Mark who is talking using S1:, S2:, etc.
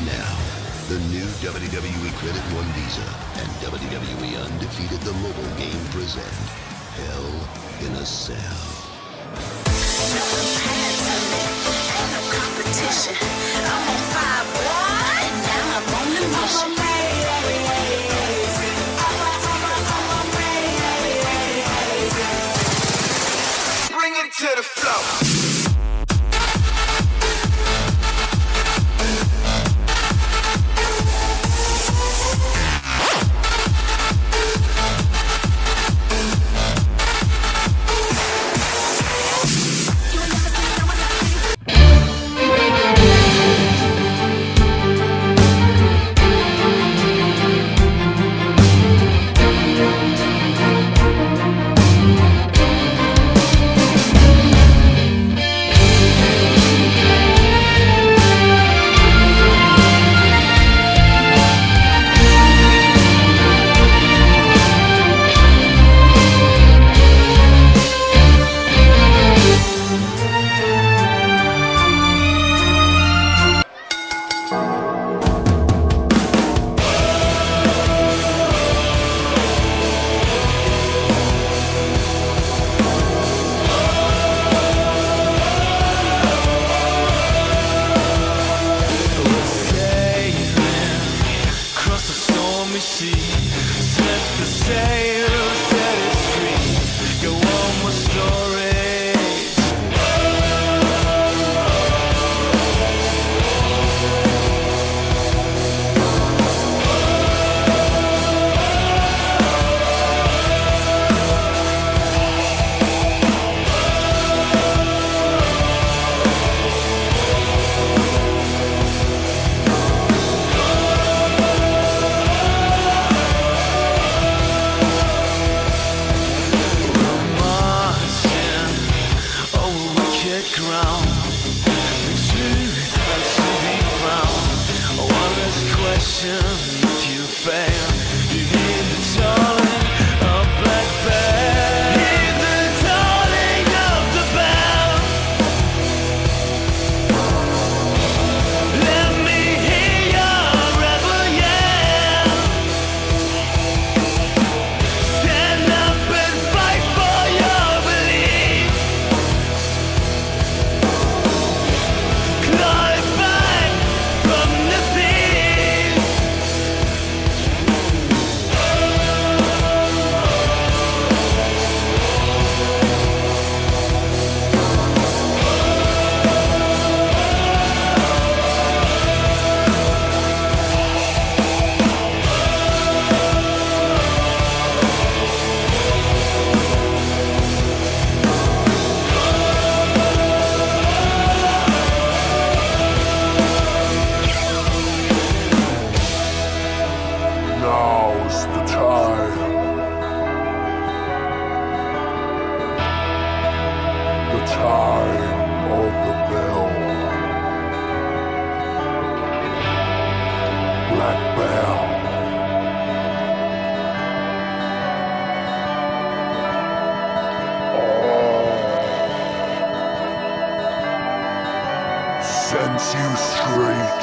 S1: Now, the new WWE Credit One Visa and WWE Undefeated the mobile game present Hell in a Cell.
S2: Competition. I'm on 5-1, and now I'm on the mission.
S3: Bring it to the floor. Set the sail, set it free. Go on with stories. Ground. The truth has to be found. One last question: if you fail, you hear the tolling of Black Bell. Hear the tolling of the bell. Let me hear your rebel yell. Stand up and fight for your belief. Now's the time. The time of the bell. Black Bell. Sends you straight